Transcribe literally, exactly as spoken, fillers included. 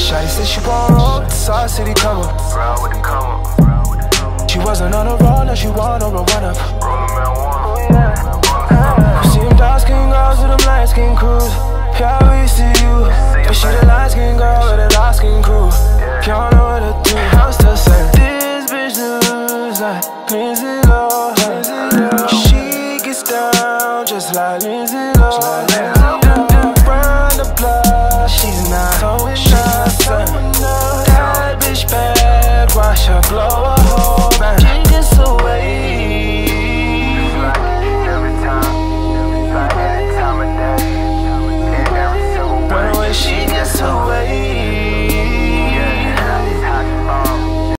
Shawty said she gon' roll with the Sauce City come up. Ride with the come up. She wasn't on a roll, now she want over run up. Rollin' marijuana. Oh yeah. You see them dark skin girls with them light skin crews. Yeah, we see you, but she the light skin girl with the dark skin crew. Y'all know what to do. I'm still saying this bitch lose like Lindsay Lohan. She gets down just like Lindsay.